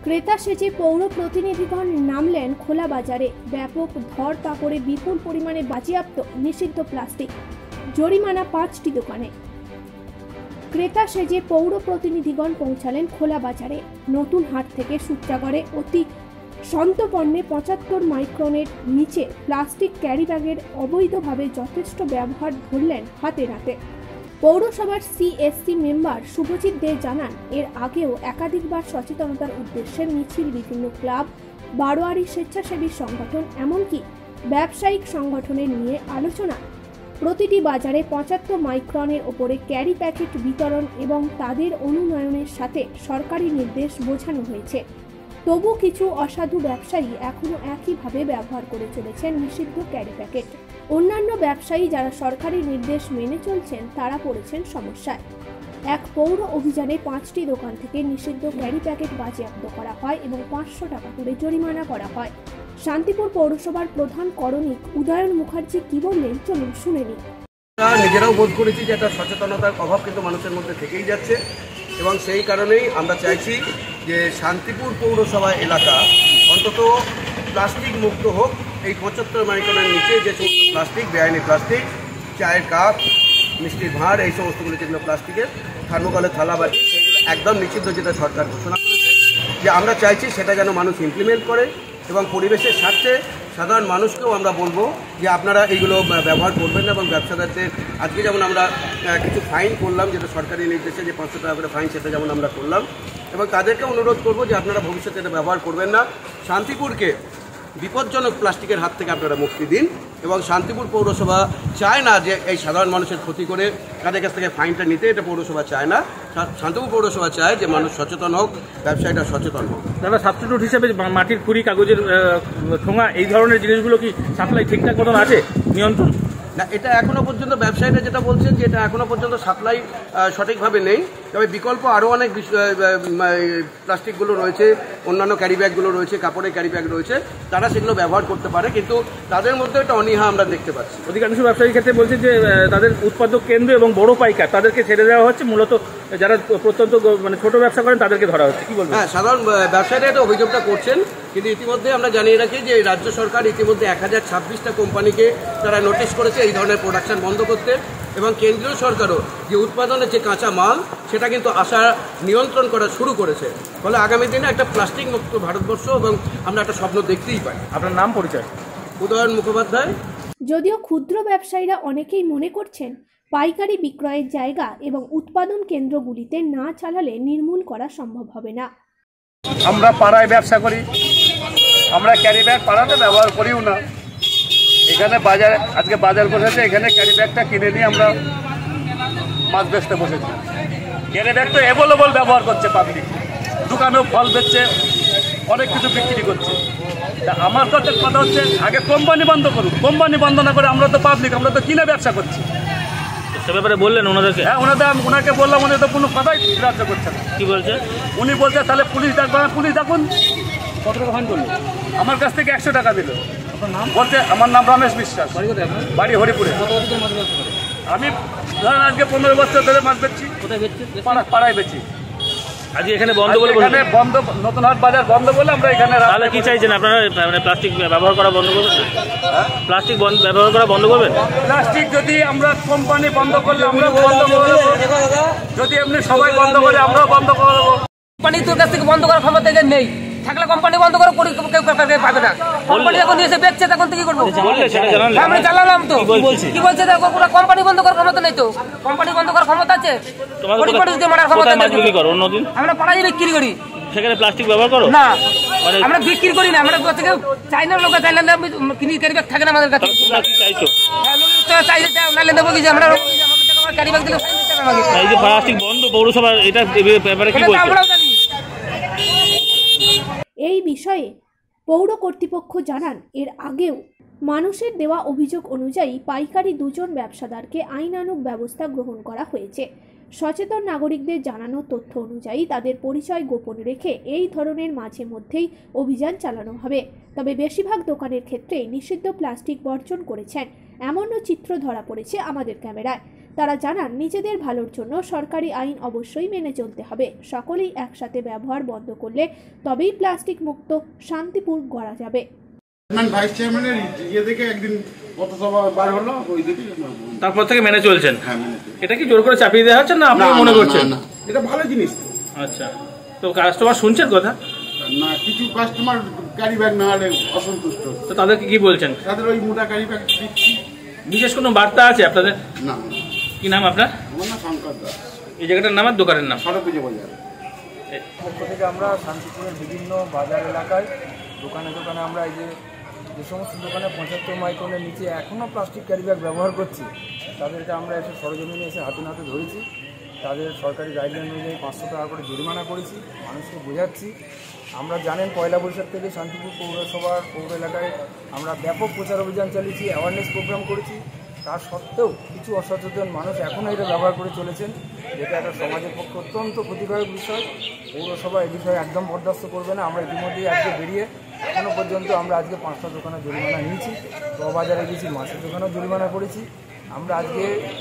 ক্রেতা সেজে পৌর প্রতিনিধিগণ নামলেন খোলা বাজারে। ব্যাপক ধরপাকড়ে বিপুল পরিমাণে বাজেয়াপ্ত নিষিদ্ধ প্লাস্টিক, জরিমানা 5টি দোকানে। ক্রেতা সেজে পৌর প্রতিনিধিগণ পৌঁছালেন খোলা বাজারে। নতুন হাট থেকে সূত্রাগড়ে অতি সন্তপণ্যে 75 মাইক্রনের নিচে প্লাস্টিক ক্যারি ব্যাগের অবৈধভাবে যথেষ্ট ব্যবহার ধরলেন হাতে নাতে। পৌরসভার সিএসসি মেম্বার শুভজিৎ দে জানান, এর আগেও একাধিকবার সচেতনতার উদ্দেশ্যে মিছিল, বিভিন্ন ক্লাব, বারোয়ারি স্বেচ্ছাসেবী সংগঠন, এমনকি ব্যবসায়িক সংগঠনের নিয়ে আলোচনা। প্রতিটি বাজারে 75 মাইক্রনের ওপরে ক্যারি প্যাকেট বিতরণ এবং তাদের অনুনয়নের সাথে সরকারি নির্দেশ বোঝানো হয়েছে। তবু কিছু অসাধু ব্যবসায়ী এখনও একইভাবে ব্যবহার করে চলেছেন নিষিদ্ধ ক্যারি প্যাকেট। অন্যান্য ব্যবসায়ী যারা সরকারি নির্দেশ মেনে চলছেন তারা পড়েছেন সমস্যায়। এক পৌর অভিযানে 5টি দোকান থেকে নিষিদ্ধ ক্যারি প্যাকেট বাজেয়াপ্ত করা হয় এবং 500 টাকা করে জরিমানা করা হয়। শান্তিপুর পৌরসভার প্রধান করণিক উদয়ন মুখার্জি কি বললেন চলুন শুনে নিই। নিজেরাও বোধ করেছি যে একটা সচেতনতার অভাব কিন্তু মানুষের মধ্যে থেকেই যাচ্ছে এবং সেই কারণেই আমরা চাইছি যে শান্তিপুর পৌরসভা এলাকা অন্তত প্লাস্টিক মুক্ত হোক। এই 75 মাইক্রনের নিচে যে সমস্ত প্লাস্টিক, বেআইনি প্লাস্টিক, চায়ের কাপ, মিষ্টির ভাঁড়, এই সমস্তগুলো যেগুলো প্লাস্টিকের, থার্মোকলের থালা বাটি, সেগুলো একদম নিষিদ্ধ, যেটা সরকার ঘোষণা করেছে। যে আমরা চাইছি সেটা যেন মানুষ ইমপ্লিমেন্ট করে এবং পরিবেশের স্বার্থে সাধারণ মানুষকেও আমরা বলবো যে আপনারা এইগুলো ব্যবহার করবেন না। এবং ব্যবসাদারদের আজকে যেমন আমরা কিছু ফাইন করলাম, যেটা সরকারি নির্দেশে যে 500 টাকা করে ফাইন, সেটা যেমন আমরা করলাম, এবং তাদেরকে অনুরোধ করবো যে আপনারা ভবিষ্যতে এটা ব্যবহার করবেন না। শান্তিপুরকে বিপজ্জনক প্লাস্টিকের হাত থেকে আপনারা মুক্তি দিন। এবং শান্তিপুর পৌরসভা চায় না যে এই সাধারণ মানুষের ক্ষতি করে তাদের কাছ থেকে ফাইনটা নিতে, এটা পৌরসভা চায় না। শান্তিপুর পৌরসভা চায় যে মানুষ সচেতন হোক, ব্যবসায়ীরা সচেতন হোক। দাদা, সাবস্টিটিউট হিসেবে মাটির কুড়ি, কাগজের ঠোঙা, এই ধরনের জিনিসগুলো কি সাপ্লাই ঠিকঠাক মতন আছে, নিয়ন্ত্রণ? না, এটা এখনও পর্যন্ত ব্যবসায়ীরা যেটা বলছেন যে এটা এখনও পর্যন্ত সাপ্লাই সঠিকভাবে নেই। তবে বিকল্প আরও অনেক প্লাস্টিকগুলো রয়েছে, অন্যান্য ক্যারি ব্যাগগুলো রয়েছে, কাপড়ের ক্যারি ব্যাগ রয়েছে, তারা সেগুলো ব্যবহার করতে পারে, কিন্তু তাদের মধ্যে একটা অনীহা আমরা দেখতে পাচ্ছি। অধিকাংশ ব্যবসায়ীর ক্ষেত্রে বলছে যে তাদের উৎপাদক কেন্দ্র এবং বড় পাইকার তাদেরকে ছেড়ে দেওয়া হচ্ছে, মূলত যারা প্রত্যন্ত মানে ছোট ব্যবসা করেন তাদেরকে ধরা হচ্ছে। কি বলবেন? হ্যাঁ, সাধারণ ব্যবসায়ীরা এটা অভিযোগটা করছেন, কিন্তু ইতিমধ্যে আমরা জানিয়ে রাখি যে রাজ্য সরকার ইতিমধ্যে 1026টা কোম্পানিকে তারা নোটিশ করেছে এই ধরনের প্রোডাকশন বন্ধ করতে, এবং কেন্দ্রীয় সরকারও যে উৎপাদনের যে কাঁচা মাল সেটা কিন্তু আসা নিয়ন্ত্রণ করা শুরু করেছে। ফলে আগামী দিনে একটা প্লাস্টিক মুক্ত ভারতবর্ষ এবং আমরা একটা স্বপ্ন দেখতেই পাই। আপনার নাম, পরিচয়? উদয়ন মুখোপাধ্যায়। যদিও ক্ষুদ্র ব্যবসায়ীরা অনেকেই মনে করছেন পাইকারি বিক্রয়ের জায়গা এবং উৎপাদন কেন্দ্রগুলিতে না চালালে নির্মূল করা সম্ভব হবে না। আমরা পাড়ায় ব্যবসা করি, আমরা ক্যারি ব্যাগ পাড়াতে ব্যবহার করিও না। এখানে বাজারে আজকে বাজার বসেছে, এখানে ক্যারি ব্যাগটা কিনে নিয়ে আমরা মাছ বেচতে বসেছি। ক্যারি ব্যাগ তো অ্যাভেলেবল ব্যবহার করছে পাবলিক, দোকানেও ফল বেচছে, অনেক কিছু বিক্রি করছে। তা আমার তো কথা হচ্ছে আগে কোম্পানি বন্ধ করুন, কোম্পানি বন্ধ না করে আমরা তো পাবলিক, আমরা তো কিনে ব্যবসা করছি। সে ব্যাপারে বললেন ওনাদেরকে? হ্যাঁ, ওনাকে বললাম, উনি তো কোনো কথাই গ্রাহ্য করছে না। কি বলছে উনি? বলছে তাহলে পুলিশ ডাকবেন। পুলিশ ডাকুন। কত টাকা ফাইন করলো? আমার কাছ থেকে 100 টাকা দিল। আপনার নাম? বলছে আমার নাম রমেশ বিশ্বাস, বাড়ি কোথায় আপনার? বাড়ি হরিপুরে। কত বছর মাছ ব্যবসা করে? আমি ধরেন আজকে 15 বছর ধরে মাছ বেচছি। কোথায় বেচছে? পাড়ায় বেচি। আজকে এখানে বন্ধ বলে এখানে বন্ধ, নতুন হাট বাজার বন্ধ বলে আমরা এখানে। তাহলে কি চাইছেন আপনারা? মানে প্লাস্টিক ব্যবহার করা বন্ধ করবেন? প্লাস্টিক ব্যবহার করা বন্ধ করবেন? প্লাস্টিক যদি আমরা কোম্পানি বন্ধ করলে আমরা বন্ধ করে দেবো, যদি এমনি সবাই বন্ধ করে আমরাও বন্ধ করে দেবো। কোম্পানি তোর কাছ থেকে বন্ধ করার ক্ষমতা নেই, থাকলে কোম্পানি বন্ধ করে কেউ পাবে না। কোম্পানি যখন এসে বেচছে তখন তো কি করবো? আমরা জানালাম তো কি বলছে, দেখো পুরো কোম্পানি বন্ধ করার ক্ষমতা নেই। তো কোম্পানি বন্ধ করার ক্ষমতা আছে, আমরা পাড়ায় বিক্রি করি, সেখানে প্লাস্টিক ব্যবহার করো না? আমরা বিক্রি করি না, আমরা চাইনার লোক চাইলেন কিনি ক্যারি ব্যাগ থাকে না আমাদের কাছে। চাইলে দেবো কি আমরা ক্যারি ব্যাগ দিলে এই যে প্লাস্টিক বন্ধ পৌরসভার, এটা ব্যাপারে কি বলছেন? আমরাও জানি। এই বিষয়ে পৌর কর্তৃপক্ষ জানান, এর আগেও মানুষের দেওয়া অভিযোগ অনুযায়ী পাইকারি 2 জন ব্যবসাদারকে আইনানুগ ব্যবস্থা গ্রহণ করা হয়েছে। সচেতন নাগরিকদের জানানো তথ্য অনুযায়ী তাদের পরিচয় গোপন রেখে এই ধরনের মাঝে মধ্যেই অভিযান চালানো হবে। তবে বেশিরভাগ দোকানের ক্ষেত্রেই নিষিদ্ধ প্লাস্টিক বর্জন করেছেন এমনও চিত্র ধরা পড়েছে আমাদের ক্যামেরায়। তারা জানান, নিজেদের ভালোর জন্য সরকারি আইন অবশ্যই মেনে চলতে হবে। সকলেই একসাথে ব্যবহার বন্ধ করলে তবেই প্লাস্টিক মুক্ত শান্তিপুর গড়া যাবে। ভাইস চেয়ারম্যানের ইয়ে থেকে একদিন পথসভা বার হলো, ওই দিকে তারপর থেকে মেনে চলছেন। হ্যাঁ, এটা কি জোর করে চাপিয়ে দেওয়া হচ্ছে না আপনি মনে করছেন? না, এটা ভালো জিনিস। আচ্ছা, তো কাস্টমার শুনছেন কথা না, কিছু কাস্টমার ক্যারি ব্যাগ না হলে অসন্তুষ্ট, তো তাদেরকে কি বলছেন? তাদের ওই মোটা ক্যারি ব্যাগ দিচ্ছি। বিশেষ কোনো বার্তা আছে আপনাদের? না, কি নাম আপনার? আমার না শঙ্কর দাস, এই জায়গাটার নাম আর দোকানের নাম? সরপুজো বাজার। পক্ষ থেকে আমরা শান্তিপুরের বিভিন্ন বাজার এলাকায় দোকানে দোকানে আমরা এই যে সমস্ত দোকানে 75 মাইক্রনের নিচে এখনও প্লাস্টিক ক্যারি ব্যাগ ব্যবহার করছি, তাদেরকে আমরা এসে সরজমিনে এসে হাতে নাতে ধরেছি। তাদের সরকারি গাইডলাইন অনুযায়ী 500 টাকা করে জরিমানা করেছি, মানুষকে বোঝাচ্ছি। আমরা জানেন পয়লা বৈশাখ থেকে শান্তিপুর পৌরসভার পৌর এলাকায় আমরা ব্যাপক প্রচার অভিযান চালিয়েছি, অ্যাওয়ারনেস প্রোগ্রাম করেছি। তার সত্ত্বেও কিছু অসচেতন মানুষ এখনও এটা ব্যবহার করে চলেছেন, যেটা একটা সমাজের পক্ষে অত্যন্ত ক্ষতিকারক বিষয়। পৌরসভা এই বিষয়ে একদম বরদাস্ত করবে না। আমরা ইতিমধ্যেই আজকে বেরিয়ে এখনও পর্যন্ত আমরা আজকে 5টা দোকানে জরিমানা নিয়েছি, বাজারে গেছি, মাছের দোকানেও জরিমানা করেছি। আমরা আজকে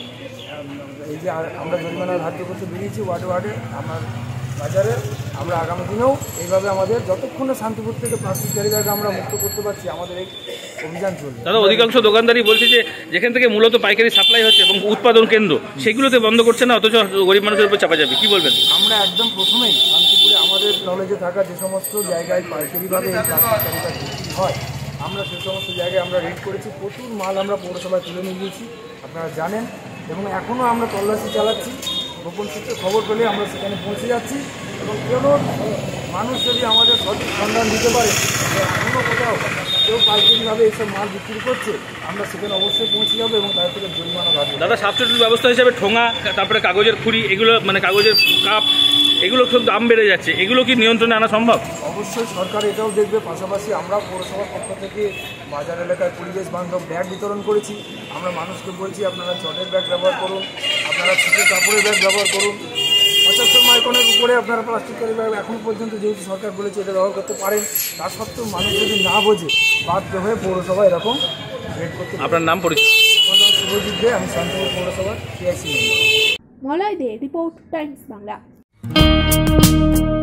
এই যে আমরা জরিমানা ধার্য করতে বেরিয়েছি ওয়ার্ডে ওয়ার্ডে আমার বাজারে, আমরা আগামী দিনেও এইভাবে আমাদের যতক্ষণে শান্তিপুর থেকে প্লাস্টিক ক্যারি ব্যাগ আমরা মুক্ত করতে পারছি আমাদের এই অভিযান চলবে। দাদা, অধিকাংশ দোকানদারই বলছে যে যেখান থেকে মূলত পাইকারি সাপ্লাই হচ্ছে এবং উৎপাদন কেন্দ্র সেগুলোতে বন্ধ করছে না, অথচ গরিব মানুষের উপর চাপা যাবে, কি বলবেন? আমরা একদম প্রথমেই শান্তিপুরে আমাদের নলেজে থাকা যে সমস্ত জায়গায় পাইকারিভাবে এই প্লাস্টিক ক্যারি ব্যাগ বিক্রি হয়, আমরা সে সমস্ত জায়গায় আমরা রেড করেছি। প্রচুর মাল আমরা পৌরসভায় তুলে নিয়ে গিয়েছি, আপনারা জানেন, এবং এখনও আমরা তল্লাশি চালাচ্ছি। গোপন সূত্রে খবর পেলে আমরা সেখানে পৌঁছে যাচ্ছি, এবং কোনো মানুষ যদি আমাদের সঠিক সন্ধান দিতে পারে যে এখনও কোথাও কেউ পাইকারিভাবে এইসব মাল বিক্রি করছে, আমরা সেখানে অবশ্যই পৌঁছে যাবো এবং তাদের থেকে জরিমানা রাখবো। দাদা, সাবস্টিটিউট ব্যবস্থা হিসাবে ঠোঙা, তারপরে কাগজের খুঁড়ি, এগুলো মানে কাগজের কাপ, এগুলো খুব দাম বেড়ে যাচ্ছে, এগুলো কি নিয়ন্ত্রণে আনা সম্ভব? অবশ্যই সরকার এটাও দেখবে। পাশাপাশি আমরা পৌরসভার পক্ষ থেকে বাজার এলাকায় পরিবেশ বান্ধব ব্যাগ বিতরণ করেছি। আমরা মানুষকে বলছি আপনারা চটের ব্যাগ ব্যবহার করুন, আপনারা ছিটের কাপড়ের ব্যাগ ব্যবহার করুন। 75 মাইক্রনের উপরে আপনারা প্লাস্টিক ক্যারি ব্যাগ এখন পর্যন্ত যেহেতু সরকার বলেছে এটা ব্যবহার করতে পারেন, তা সত্ত্বেও মানুষ যদি না বোঝে বাধ্য হয়ে পৌরসভা এরকম রেড করতে। আপনার নাম পরিচয়? আমার নাম শুভজিৎ দে, আমি শান্তিপুর পৌরসভার PIC। Malay De, report, Times Bangla.